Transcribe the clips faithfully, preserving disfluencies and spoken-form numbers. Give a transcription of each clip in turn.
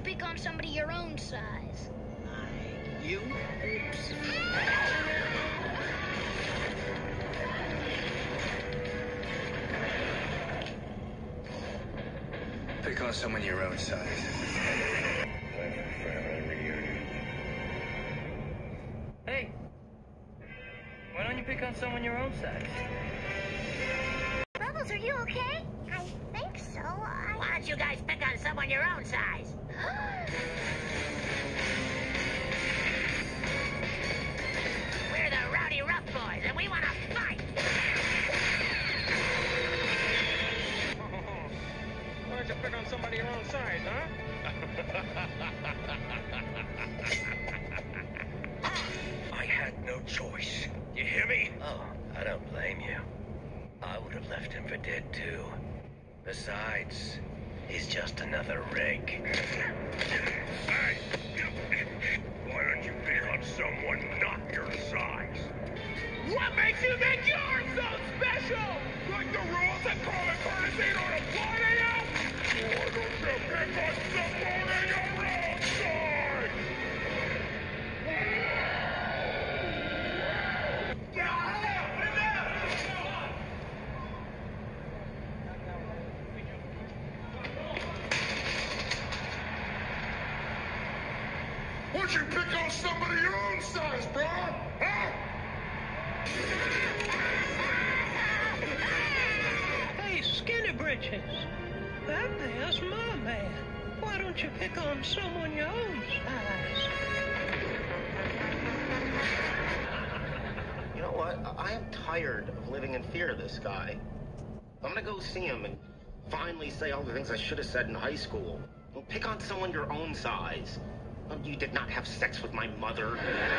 pick on somebody your own size? Like you? Oops. Pick on someone your own size. Hey, why don't you pick on someone your own size? Bubbles, are you okay? I think so. I... Why don't you guys pick on someone your own size? We're the Rowdy Rough Boys, and we want to fight! Why don't you pick on somebody your own size, huh? I had no choice. You hear me? Oh, I don't blame you. I would have left him for dead, too. Besides, he's just another rig. Hey! Why don't you pick on someone not your size? What makes you think you're so special? Like the rules of common courtesy don't apply to you? Why don't you pick on someone in your own size? Why don't you pick on somebody your own size, bro? Huh? Hey, Skinny Britches. That there's my man. Why don't you pick on someone your own size? You know what? I am tired of living in fear of this guy. I'm gonna go see him and finally say all the things I should have said in high school. Well, pick on someone your own size. Oh, you did not have sex with my mother.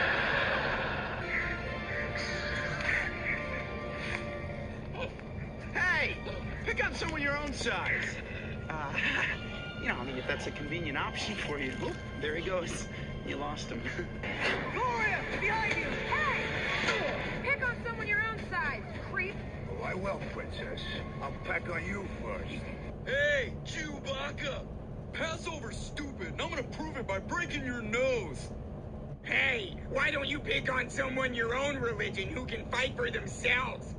Hey! Pick on someone your own size. Uh, you know, I mean, if that's a convenient option for you. Oop, there he goes. You lost him. Gloria! Behind you! Hey! Pick on someone your own size, creep. Oh, I will, princess. I'll peck on you first. Hey, Chewbacca! Passover stupid, and I'm gonna prove it by breaking your nose. Hey, why don't you pick on someone your own religion who can fight for themselves?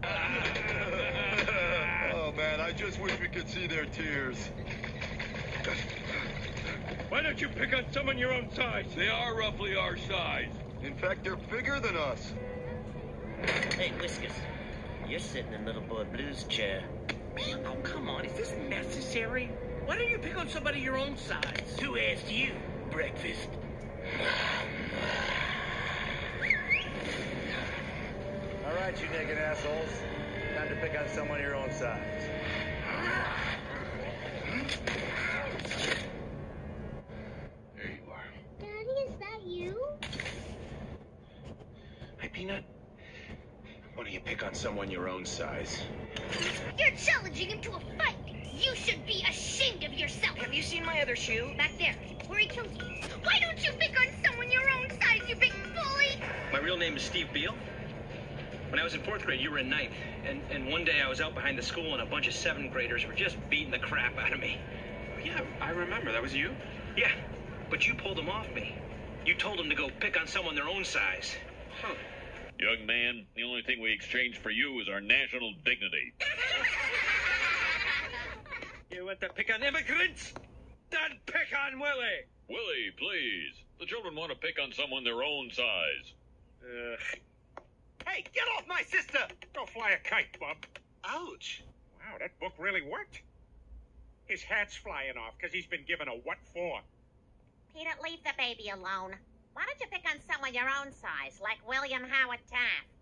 Oh, man, I just wish we could see their tears. Why don't you pick on someone your own size? They are roughly our size. In fact, they're bigger than us. Hey, Whiskers, you're sitting in Little Boy Blue's chair. Oh, come on, is this necessary? Why don't you pick on somebody your own size? Who asked you? Breakfast. All right, you naked assholes. Time to pick on someone your own size. There you are. Daddy, is that you? Hey, Peanut. Why don't you pick on someone your own size? You're challenging him to a fight. You should be ashamed of yourself. Have you seen my other shoe? Back there, where he killed you. Why don't you pick on someone your own size, you big bully? My real name is Steve Beal. When I was in fourth grade, you were in ninth. And, and one day I was out behind the school and a bunch of seventh graders were just beating the crap out of me. Yeah, I remember. That was you? Yeah, but you pulled them off me. You told them to go pick on someone their own size. Huh. Young man, the only thing we exchanged for you is our national dignity. You want to pick on immigrants? Then pick on Willie. Willie, please. The children want to pick on someone their own size. Ugh. Hey, get off my sister! Go fly a kite, bub. Ouch. Wow, that book really worked. His hat's flying off because he's been given a what for? Peanut, leave the baby alone. Why don't you pick on someone your own size, like William Howard Taft?